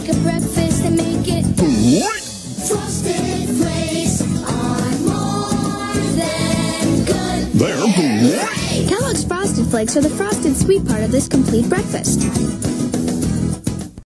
a breakfast and make it What? Frosted Flakes are more than good. They're great. Kellogg's Frosted Flakes are the frosted sweet part of this complete breakfast.